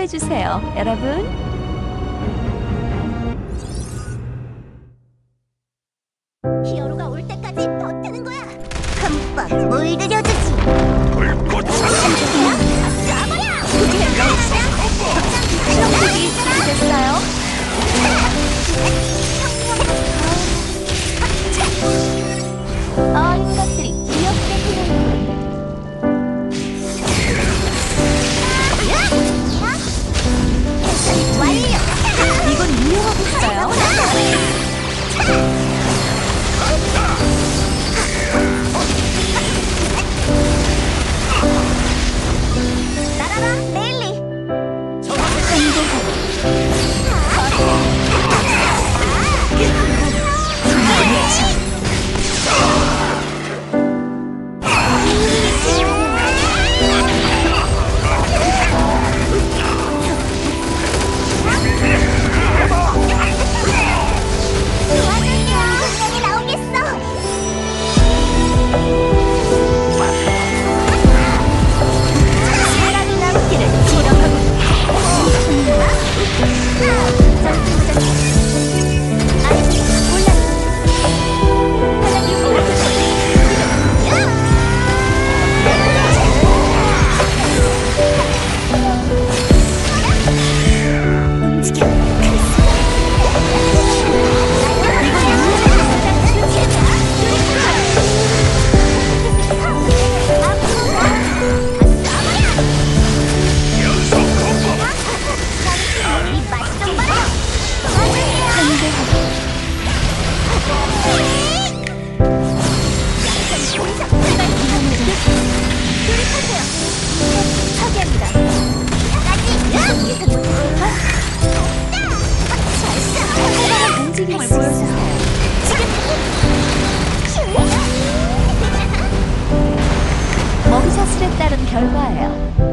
참고해주세요, 여러분. 히어로가 올 때까지 버티는 거야. 흠뻑 물들여주지. 불꽃 쏴버려. 실험들이 준비됐어요. 어린 것들이 귀엽게 완료. 이건 유용하고 있어요. 날아라 메일리. 움직임을 보여주세요. 먹이사슬에 따른 결과예요.